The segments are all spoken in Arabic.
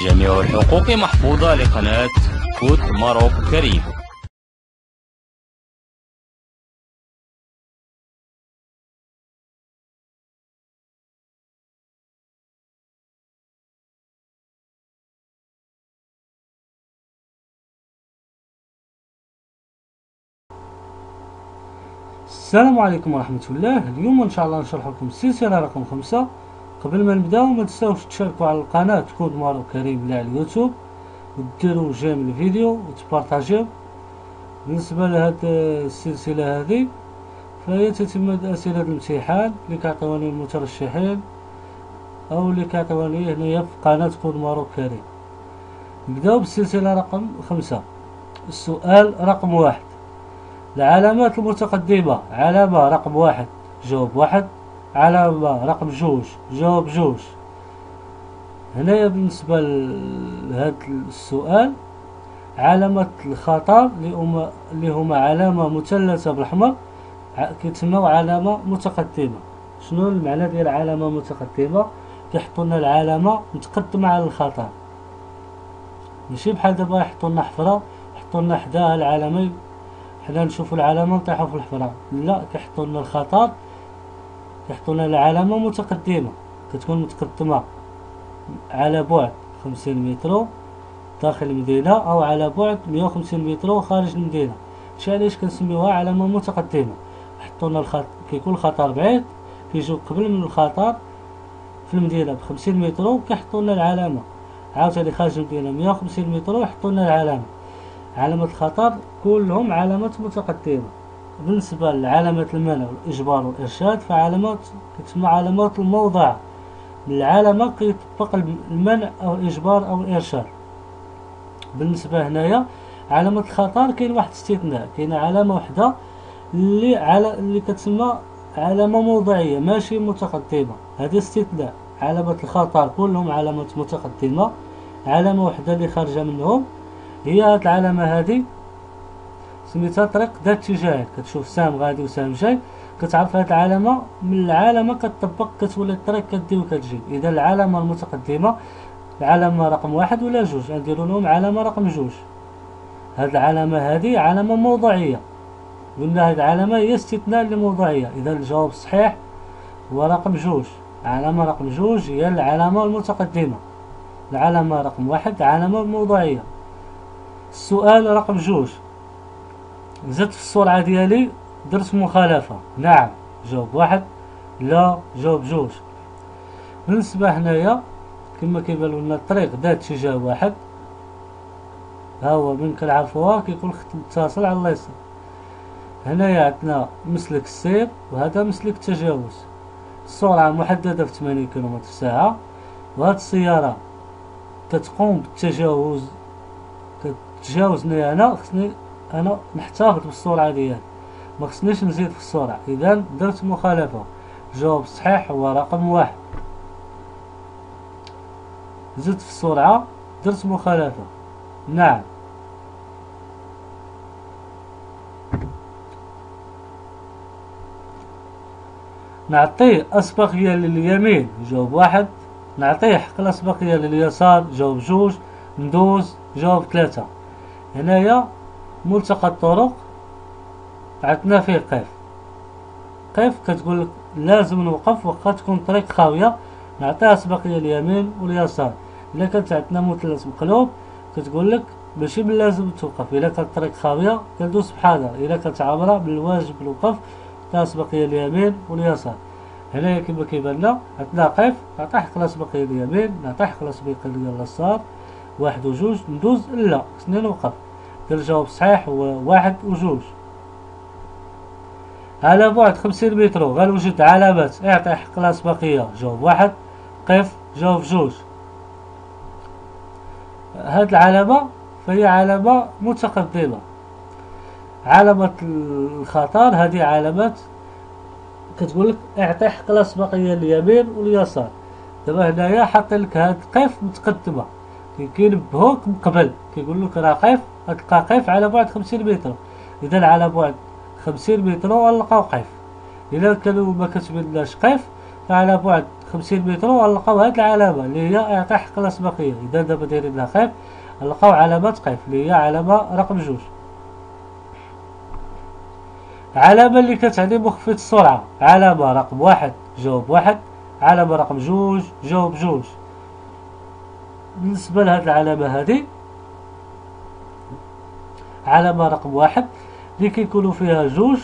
جميع الحقوق محفوظة لقناة فوت ماروك كريم. السلام عليكم ورحمة الله. اليوم ان شاء الله نشرح لكم السلسلة رقم 5. قبل ما نبداو ما تنساوش تشاركوا على القناة كود ماروك كريم على اليوتيوب، وديروا جيم الفيديو وتبارطاجيو. بالنسبة لهاد السلسلة هذه فهي تتم أسئلة الامتحان اللي كيعطيوني المترشحين او اللي كيعطيوني هنايا في قناة كود ماروك كريم. نبداو بالسلسلة رقم 5. السؤال رقم 1: العلامات المتقدمة: علامة رقم 1 جاوب 1، علامة رقم 2 جاوب 2. هنايا بالنسبة لهذا السؤال علامة الخطر اللي هما علامة مثلثة بالأحمر كيتسموا علامة متقدمة. شنو المعنى ديال علامة متقدمة؟ كيحطوا لنا العلامة متقدمة على الخطر، ماشي بحال دابا يحطوا لنا حفرة يحطوا لنا حداها العلامة حنا نشوفوا العلامة نطيحوا في الحفرة. لا، كيحطوا لنا الخطر، كيحطوا لنا العلامة متقدمة، كتكون متقدمة على بعد 50 متر داخل المدينة أو على بعد 150 متر خارج المدينة. هادشي علاش كنسميوها علامة متقدمة. يحطوا لنا كيكون الخطر بعيد، كيجيو قبل من الخطر في المدينة ب50 متر وكيحطوا لنا العلامة، عاوتاني خارج المدينة 150 متر ويحطوا لنا العلامة. علامة الخطر كلهم علامات متقدمة. بالنسبة لعلامات المنع والإجبار والإرشاد فعلامات كتسمى علامات الموضع. من العلامة كيطبق المنع أو الإجبار أو الإرشاد. بالنسبة هنايا علامة الخطر كاين واحد استثناء، كاين علامة وحدة اللي كتسمى علامة موضعية ماشي متقدمة، هذا استثناء. علامة الخطر كلهم علامات متقدمة، علامة وحدة اللي خارجة منهم هي هاد العلامة هادي سميتها طريق ذات اتجاهين. كتشوف سهم غادي وسهم جاي، كتعرف هاد العلامة من العلامة كتطبق كتولي الطريق كدي وكتجي. إذا العلامة المتقدمة العلامة رقم 1 ولا 2 غنديرو لهم علامة رقم 2. هاد العلامة هادي علامة موضعية، قلنا هاد العلامة هي استثناء للموضعية. إذا الجواب الصحيح هو رقم 2. علامة رقم 2 هي العلامة المتقدمة. العلامة رقم 1 علامة موضعية. السؤال رقم 2: زدت في السرعة ديالي درت مخالفة. نعم جاوب 1، لا جاوب 2. بالنسبة هنايا كما كيبانو لنا الطريق ذات اتجاه واحد، ها هو من كنعرفوها كيكون خط متصل على اليسار. هنايا عندنا مسلك السير وهذا مسلك التجاوز. السرعة محددة في 80 كيلومتر في الساعة، وهاد السيارة كتقوم بالتجاوز كتجاوزني أنا نحتفظ بالسرعة ديالي، ما خصنيش نزيد في السرعة. إذا درت مخالفة. الجواب الصحيح هو رقم 1. زدت في السرعة درت مخالفة. نعم. نعطيه أسبقية لليمين جاوب 1، نعطيه حق الأسبقية لليسار جاوب 2، ندوز جاوب 3. هنايا ملتقى الطرق عندنا فيه قف كتقول لك لازم نوقف وقت تكون طريق خاوية، نعطيها أسبقية اليمين واليسار. إلا كانت عندنا مثلث مقلوب كتقول لك ماشي من لازم توقف، إلا كانت الطريق خاوية كندوز بحذر، إلا كانت عامرة بالواجب الوقف نعطيها أسبقية اليمين واليسار. هنايا كما كيبان لنا عندنا قف، نعطي حق الأسبقية اليمين نعطي حق الأسبقية اليسار 1 و 2، ندوز لا خصني نوقف. الجواب الصحيح هو 1 و 2. على بعد 50 متر غنوجد علامات اعطي حق الأسبقية جاوب 1، قف جاوب 2. هاد العلامة فهي علامة متقدمة. علامة الخطر هذه علامات كتقول لك اعطي حق الأسبقية اليمين واليسار. دابا هنايا حاط لك هاد قف متقدمة، كينبهوك من قبل كيقول لك راه قف، غتلقى قف على بعد 50 متر. إذا على بعد 50 متر غنلقاو قف. إلا كانوا ما كتبينلاش قف فعلى بعد 50 متر غنلقاو هاد العلامة اللي هي إعطاء حق الأسبقية. إذا دابا دايرين لها قيف غنلقاو علامة قيف اللي هي علامة رقم 2. علامة اللي كتعني مخفض السرعة، علامة رقم 1 جاوب 1، علامة رقم 2 جاوب 2. بالنسبة لهاد العلامة هادي، علامة رقم 1 اللي كيكونوا فيها 2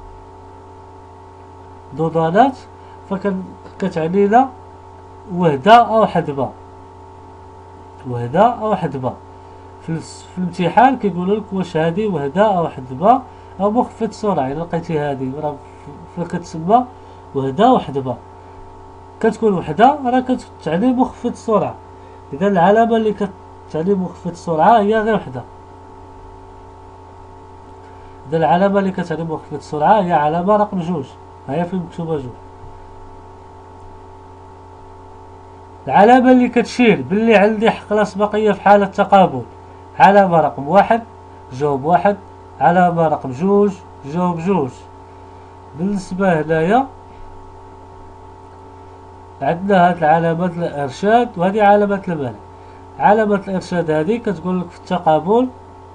ضدانات فكتعني لنا وحدة أو حدبة، وحدة أو حدبة. في الامتحان كيقولوا لك واش هادي وحدة أو حدبة أو مخفض سرعة. إلا لقيتي هادي راه كتسمى وحدة أو حدبة، كتكون وحدة راه كتعني مخفض السرعة. إذا العلامة اللي كتعني مخفض السرعة هي غير وحدة. إذا العلامة اللي كتعني مخفض السرعة هي علامة رقم 2، هي فين مكتوبة 2. العلامة اللي كتشير باللي عندي حق الأسبقية في حالة تقابل، علامة رقم 1 جاوب 1، علامة رقم 2 جاوب 2. بالنسبة هنايا عندنا هاد العلامات الإرشاد وهذه علامة المنع. علامة الإرشاد هذه كتقول لك في التقابل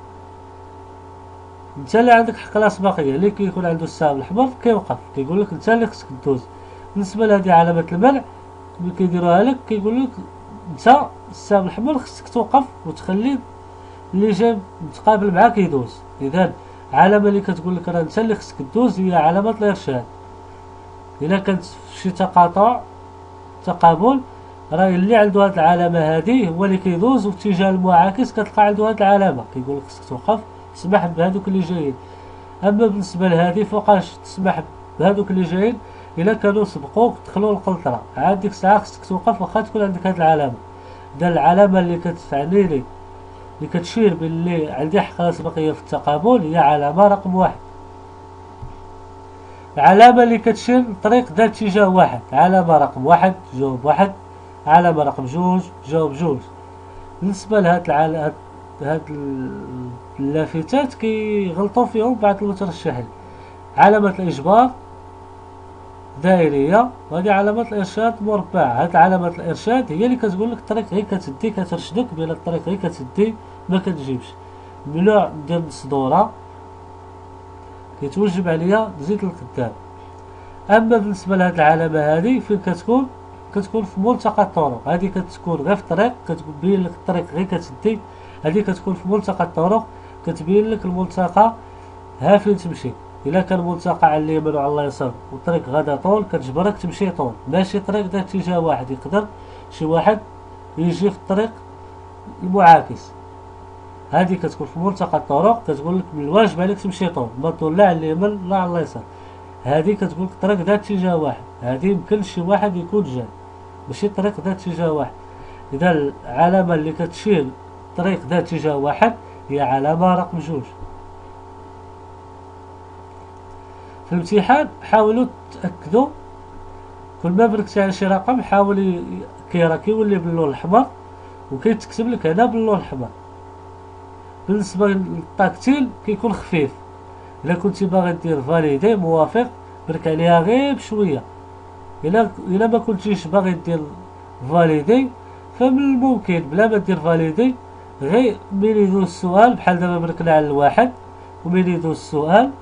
انت اللي عندك حق الأسبقية، اللي كيكون عنده السهم الأحمر كيوقف، كيقول لك انت اللي خصك دوز. بالنسبة لهذه علامة المنع ملي كيديروها لك كيقول لك انت السهم الأحمر خصك توقف وتخلي اللي جاي متقابل معاك يدوز. إذا علامة اللي كتقول لك راه انت اللي خصك دوز هي علامة الإرشاد. إلا كانت شي تقابل راه اللي عنده هاد العلامة هادي هو اللي كيدوز، وفي الاتجاه المعاكس كتلقى عنده هاد العلامة كيقول لك خصك توقف تسمح بهادوك اللي جايين. أما بالنسبة لهادي فوقاش تسمح بهادوك اللي جايين إلا كانوا سبقوك دخلوا القنطرة، عاد ديك الساعة خصك توقف واخا تكون عندك هاد العلامة. دا العلامة اللي كتعني لي اللي كتشير باللي عندي حق الأسبقية في التقابل هي علامة رقم 1. العلامة اللي كتشير لطريق ذات اتجاه واحد، علامة رقم 1 جاوب 1، علامة رقم 2 جاوب 2. بالنسبة لهاد هاد اللافتات كيغلطوا فيهم بعض المترشحين. علامة الإجبار دائرية وهذه علامة الإرشاد مربعة. هاد علامة الإرشاد هي اللي كتقول لك الطريق غير كتدي، كترشدك بين الطريق غير كتدي ما كتجيبش. ممنوع ندير صدورة، كيتوجب عليا نزيد للقدام. أما بالنسبة لهاد العلامة هادي فين كتكون في ملتقى الطرق، هادي كتكون غير في الطريق كتبين لك الطريق غير كتدي، هادي كتكون في ملتقى الطرق كتبين لك الملتقى ها فين تمشي. إلا كان ملتقى على اليمين وعلى اليسار والطريق غدا طول كتجبرك تمشي طول، ماشي طريق ذات اتجاه واحد. يقدر شي واحد يجي في الطريق المعاكس، هادي كتكون في ملتقى الطرق كتقول لك من الواجب عليك تمشي طول، ما طول لا على اليمين لا على اليسار. هادي كتقول لك طريق ذات اتجاه واحد، هادي يمكن شي واحد يكون جاي ماشي طريق ذات اتجاه واحد. إذا العلامة اللي كتشير طريق ذات اتجاه واحد هي علامة رقم 2. في الامتحان حاولوا تأكدوا كل ما بركتي على شي رقم حاول كيولي باللون الأحمر وكيتكتب لك هنا باللون الأحمر. بالنسبة للتاكتيل كيكون خفيف، إلا كنتي باغي دير فاليدي موافق برك عليها غير بشوية. إلا ما كنتيش باغي دير فاليدي فمن الممكن بلا ما دير فاليدي غير مين يدوز السؤال بحال دابا بركنا على الواحد ومين يدوز السؤال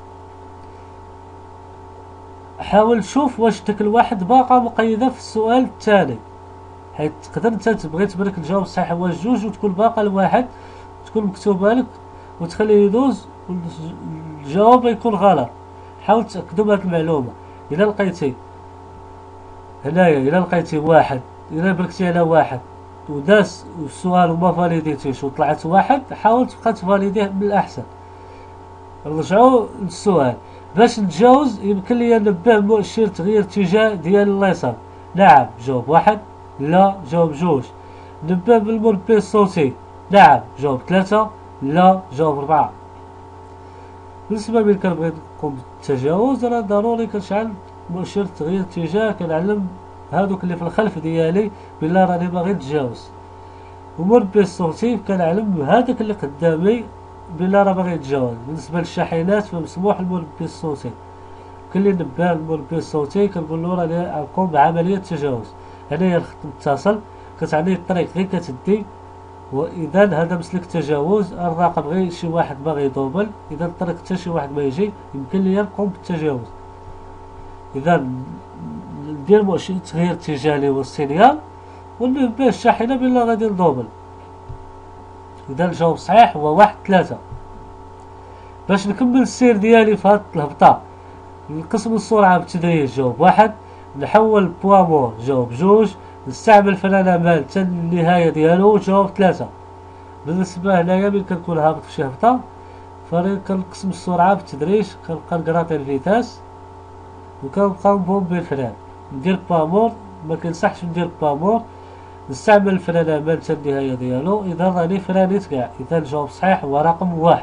حاول تشوف واش داك الواحد باقا مقيدة في السؤال الثاني، حيت تقدر انت تبغي تبارك الجواب الصحيح هو 2 وتكون باقا الواحد تكون مكتوبة لك وتخليه يدوز والجواب يكون غلط. حاول تأكدوا بهاد المعلومة. إلا لقيتي هنايا إلا لقيتي واحد، إلا بركتي على واحد وداس السؤال وما فاليديتيش وطلعت واحد حاول تبقى تفاليديه من الأحسن. رجعوا للسؤال باش نتجاوز يمكن لي نبه مؤشر تغيير اتجاه ديال اليسار، نعم جاوب 1، لا جاوب 2. نبه بالمنبه الصوتي، نعم جاوب 3، لا جاوب 4. بالنسبة ملي كنبغي نقوم بالتجاوز راه ضروري كنشعل مؤشر تغيير اتجاه كنعلم هادوك اللي في الخلف ديالي بلا راني باغي نتجاوز، ومنبه الصوتي كنعلم هذاك اللي قدامي بلا راه باغي يتجاوز. بالنسبة للشاحنات فمسموح المنبه الصوتي، كل اللي نبه المنبه الصوتي كنقول له راني نقوم بعملية تجاوز. هنايا الخط متصل كتعني الطريق غير كتدي. واذا هذا مسلك تجاوز الرقم غير شي واحد باغي يدوبل، اذا الطريق حتى شي واحد ما يجي يمكن ليا نقوم بالتجاوز. اذا ندير مؤشر تغيير اتجاه اللي هو السينيال ونبه الشاحنه بلا غادي ندوبل. اذا الجواب الصحيح هو 1 3. باش نكمل السير ديالي في هاد الهبطه نقسم السرعه بالتدريج. جاوب 1. نحول بوامور جاوب 2. نستعمل فران امان حتى النهايه ديالو جاوب 3. بالنسبه هنايا ملي كنكون هابط في شي هبطه كنقسم السرعه بالتدريج، كنبقى نكراطي الفيتاس وكنبقى نبومبي الفران. ندير بامور ما كنصحش ندير بامور، نستعمل الفران امان حتى النهايه ديالو. اذا راني فرانيت كاع. اذا الجواب الصحيح هو رقم 1.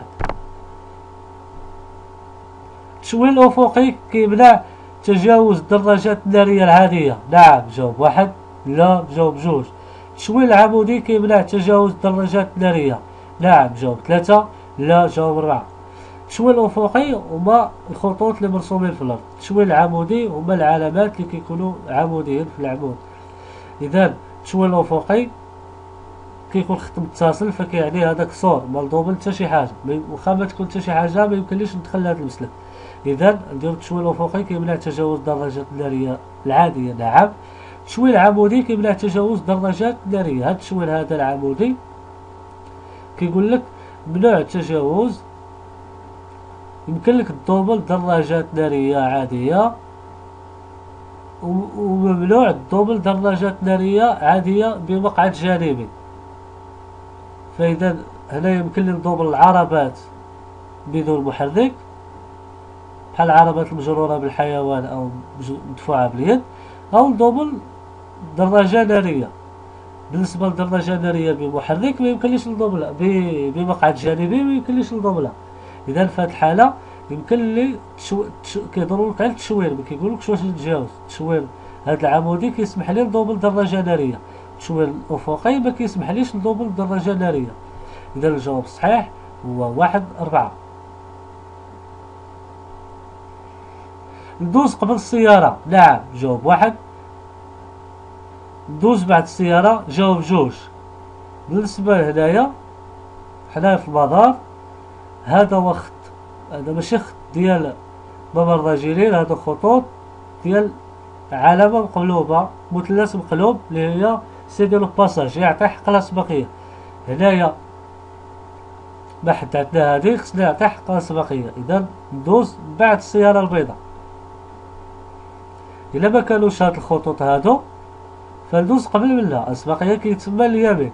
التشويه الافقي كيمنع تجاوز الدراجات الناريه العاديه. نعم جاوب 1. لا جاوب 2. التشويه العمودي كيمنع تجاوز الدراجات الناريه. نعم جاوب 3. لا جاوب 4. التشويه الافقي هما الخطوط اللي مرسومين في الارض، التشويه العمودي هما العلامات اللي كيكونوا عموديين في العمود. اذا التشويه الافقي كيكون خط متصل فكيعني هذاك صور ما ندوبل حتى شي حاجه، واخا ما تكون حتى شي حاجه ما يمكنليش ندخل لهذا المسلك. اذا ندير التشويه الافقي كيمنع تجاوز الدراجات الناريه العاديه. نعم. التشويه العمودي كيمنع تجاوز الدراجات الناريه. هذا التشويه هذا العمودي كيقول لك ممنوع التجاوز، يمكن لك تدوبل دراجات ناريه عاديه وممنوع تدوبل دراجات ناريه عاديه بمقعد جانبي. فاذا هنا يمكن لي ندوبل العربات بدون محرك بحال العربات المجرورة بالحيوان او مدفوعة باليد، او ندوبل دراجة نارية. بالنسبة للدراجة النارية بمحرك ما يمكنليش ندوبلها، بمقعد جانبي ما يمكنليش ندوبلها. اذا في هذه الحالة يمكن لي كيهضروا لك على التشوير، ما كيقولوكش واش نتجاوز. التشوير هذا العمودي كيسمح لي ندوبل دراجة نارية، التشوير الافقي ما كيسمحليش ندوبل دراجة نارية. اذا الجواب الصحيح هو 1 4. ندوز قبل السيارة. نعم جاوب 1. ندوز بعد السيارة جاوب 2. بالنسبة هنايا حنايا في المدار هذا هو خط، هذا ماشي خط ديال ممر الراجلين، هذا خطوط ديال علامة مقلوبة مثلث مقلوب اللي هي سيدي لو باساج يعطي حق الأسبقية. هنايا ما حددنا هذه خصنا يعطي حق الأسبقية. إذا ندوز بعد السيارة البيضاء. إلا ما كانوش هاد الخطوط هادو فندوز قبل منها، الأسبقية كيتسمى اليمين.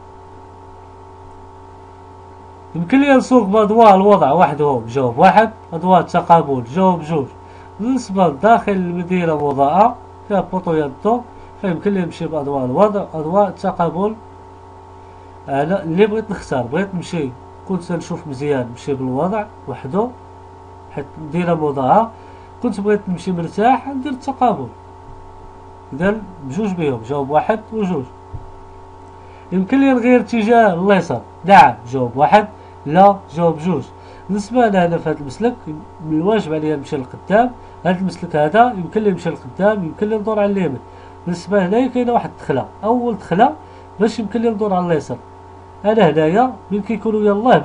يمكن لي نسوق بأضواء الوضع وحدهم. جاوب 1. أضواء التقابل جاوب 2. بالنسبة لداخل المدينة مضاءة فيها بوطويات الضوء فيمكن لي نمشي بأضواء الوضع. أضواء التقابل أنا اللي بغيت نختار، بغيت نمشي كنت نشوف مزيان نمشي بالوضع وحدو حيت مدينة مضاءة، كنت بغيت نمشي مرتاح ندير التقابل. إذا بجوج بهم جاوب 1 و2. يمكن لي نغير اتجاه اليسار. نعم جاوب 1. لا جاوب 2. بالنسبة لهنا في هذا المسلك من الواجب عليا نمشي للقدام. هذا المسلك هذا يمكن لي نمشي للقدام، يمكن لي ندور على اليمين. بالنسبة هنايا كاينة واحد الدخلة، أول دخلة باش يمكن لي ندور على اليسار. أنا هنايا ملي كيكونوا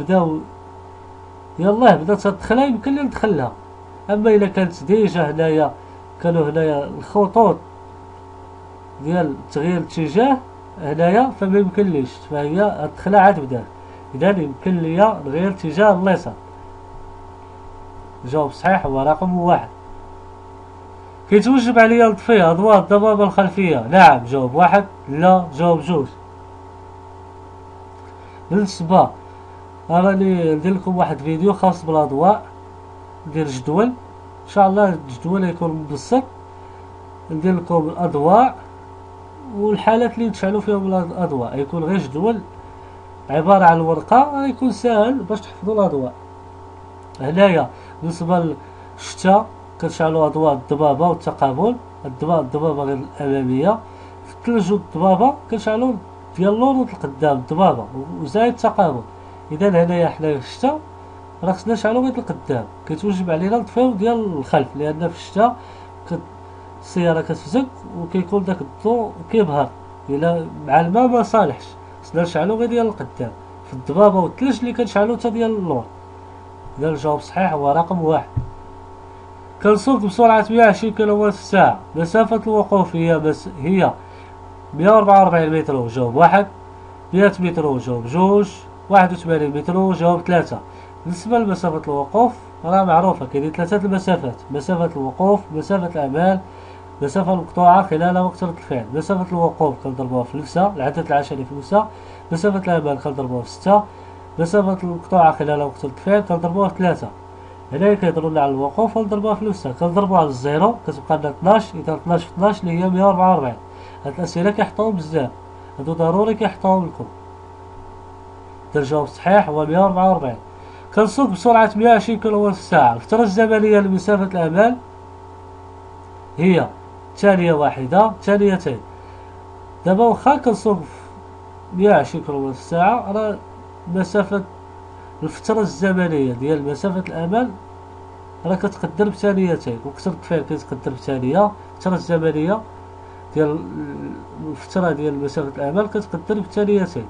يلاه بدات هاد الدخلة يمكن لي ندخلها. أما إلا كانت ديجا هنايا كانوا هنايا الخطوط ديال تغيير الاتجاه هنايا فما يمكنليش، فهي هاد الدخلة عاد بدات. إذا يمكن ليا نغير اتجاه اليسار. الجواب الصحيح هو رقم 1. كيتوجب عليا نطفي أضواء الضبابة الخلفية. نعم جاوب 1. لا جاوب 2. بالنسبة راني ندير لكم واحد فيديو خاص بالاضواء، ندير جدول ان شاء الله، الجدول يكون مبسط، ندير لكم الاضواء والحالات اللي نشعلوا فيهم الاضواء، يكون غير جدول عبارة عن ورقة، يكون سهل باش تحفظوا الاضواء. هنايا بالنسبة للشتا كنشعلوا اضواء الضبابة والتقابل، الضبابة غير الامامية. في الثلج والضبابة كنشعلوا ديال اللور القدام الضبابة وزايد التقابل. اذا هنايا حنا في الشتا راه خصنا نشعلو غير القدام، كيتوجب علينا نطفيو ديال الخلف، لان في الشتا السيارة كتفزك وكيكون داك الضو كيبهر إلا مع الماء ما صالحش، خصنا نشعلو غير ديال القدام، في الضبابة والثلج اللي كنشعلو تا ديال اللور. إذا الجواب صحيح هو رقم واحد. كنسوق بسرعة 120 كيلومتر في الساعة، مسافة الوقوف هي 144 متر وجواب واحد، 100 متر وجواب جوج، 81 متر وجواب ثلاثة. بالنسبة لمسافة الوقوف راه معروفة، كاينين ثلاثة المسافات: مسافة الوقوف، مسافة الأمان، مسافة المقطوعة خلال وقت رد الفعل. مسافة الوقوف كنضربوها في الفسا، العدد العشري في الفسا. مسافة الأمان كنضربوها في 6. مسافة المقطوعة خلال وقت رد الفعل كنضربوها في 3. هنايا كيهضروا لنا على الوقوف ونضربوها في الفسا، كنضربوها على الزيرو كتبقى لنا 12، إذا 12 في 12 اللي هي 144. هاد الأسئلة كيحطوهم بزاف، هادو ضروري كيحطوهم لكم. الجواب الصحيح هو 144. كنسوق بسرعة 120 كيلومتر في الساعة، الفترة الزمنية لمسافة الأمان هي ثانية واحدة، ثانيتين. دابا واخا كنسوق 120 كيلومتر في الساعة، راه مسافة الفترة الزمنية ديال مسافة الأمان راه كتقدر بثانيتين، وقت رد الفعل كيتقدر بثانية، الفترة الزمنية ديال الفترة ديال مسافة الأمان كتقدر بثانيتين،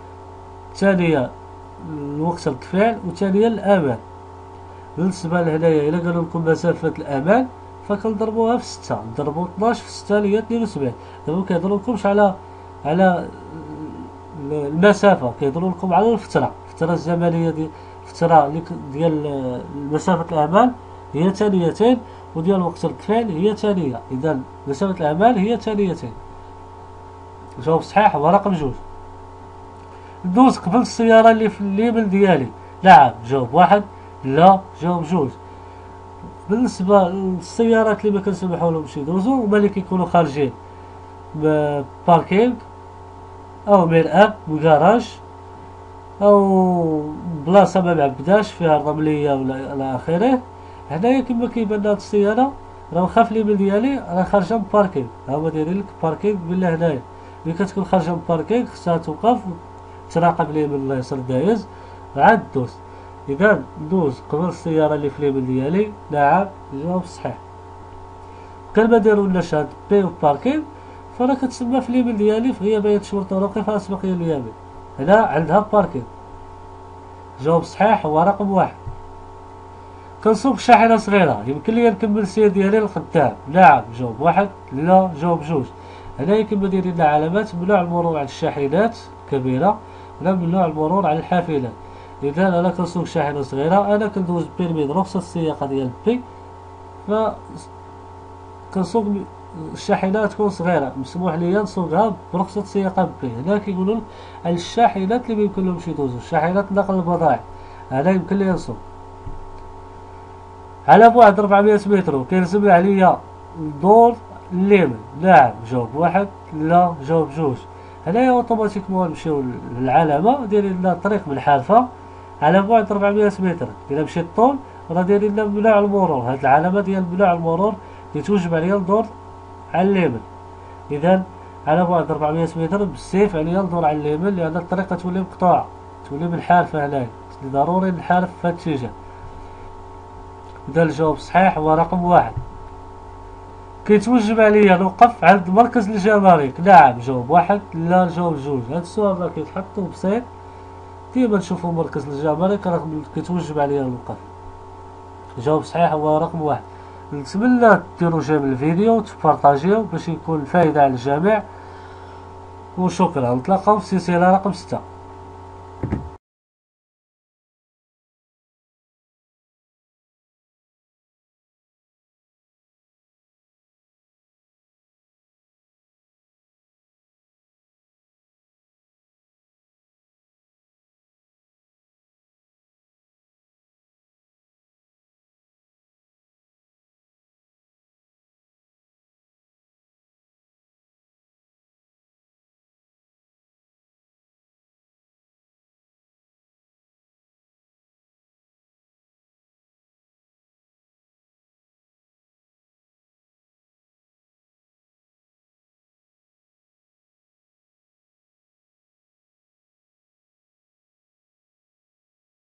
ثانية الوقت رد الفعل وثانية الأمان. بالنسبة لهنايا إلا قالوا لكم مسافة الأمان فكنضربوها في 6، نضربو 12 في 6 اللي هي 72. دابا مكيهضروا لكمش على المسافة، كيهضروا لكم على الفترة الزمنية الفترة ديال مسافة الأمان هي ثانيتين، وديال وقت رد الفعل هي ثانية. إذا مسافة الأمان هي ثانيتين. الجواب الصحيح هو رقم جوج. ندوز قبل السيارة اللي في اليمين ديالي، نعم جواب واحد، لا جواب جوج. بالنسبة للسيارات اللي ما كنسمحوا لهمش يدوزو هما اللي كيكونوا خارجين باركينغ أو مرآب وكراج أو بلاصة ما معبداش فيها الرملية ولا إلى آخره. هنايا كما كيبان هاد السيارة راه واخا في اليمين ديالي راه خارجة من باركينغ، ها هما دايرين لك باركينغ بلا هنايا. ملي كتكون خارجة من باركينغ خصها توقف تراقب اليمين اليسار دايز عاد دوز. إذا ندوز قبل السيارة اللي في اليمين ديالي، نعم الجواب صحيح. كلمة داروا لنا شاد بي و باركينغ فراه كتسمى في اليمين ديالي في غياب شرطة وقف أسبقية اليمين، هنا عندها باركينغ. الجواب الصحيح هو رقم واحد. كنسوق شاحنة صغيرة، يمكن لي نكمل السير ديالي للقدام، نعم جواب واحد، لا جواب جوج. هنايا كما دايرين لنا علامات ممنوع المرور على الشاحنات الكبيرة ولا ممنوع المرور على الحافلات. إذا أنا كنسوق شاحنة صغيرة، أنا كندوز بيرمي رخصة السياقة ديال بي، ف كنسوق الشاحنة تكون صغيرة مسموح ليا نسوقها برخصة سياقة بي. هنا كيقولوا لك على الشاحنات اللي ميمكن لهمش يدوزو، شاحنات نقل البضائع، أنا يمكن ليا نسوق. على بعد 400 متر وكيلزم عليا ندور اليمين، نعم جواب واحد، لا جواب جوج. هنايا اوتوماتيكمون نمشيو للعلامة دايرين لنا طريق منحرفة على بعد 400 متر. إلا مشيت طول راه دايرين لنا ممنوع المرور، هاد العلامة ديال ممنوع المرور كيتوجب عليا ندور على اليمين. إذا على بعد 400 متر بالسيف عليا ندور على اليمين، لأن الطريق تولي مقطوعة، تولي منحرفة هنايا، ضروري نحارف في هاد الاتجاه. إذا الجواب الصحيح هو رقم واحد. كيتوجب عليا نوقف عند مركز الجمارك، نعم جواب واحد، لا جواب جوج. هاد السؤال راه كيتحطو بسيط، ديما نشوفو مركز الجمارك راه كيتوجب عليا نوقف. الجواب الصحيح هو رقم واحد. نتمنى ديروا جيم الفيديو وتبارطاجيو باش يكون الفائدة على الجميع، وشكرا. نتلاقاو في سلسلة رقم 6.